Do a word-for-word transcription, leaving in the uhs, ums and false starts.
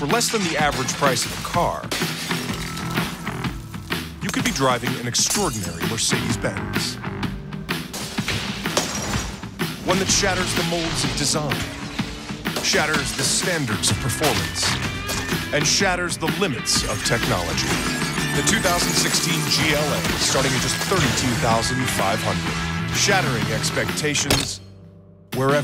For less than the average price of a car, you could be driving an extraordinary Mercedes-Benz. One that shatters the molds of design, shatters the standards of performance, and shatters the limits of technology. The two thousand sixteen G L A, starting at just thirty-two thousand five hundred dollars, shattering expectations wherever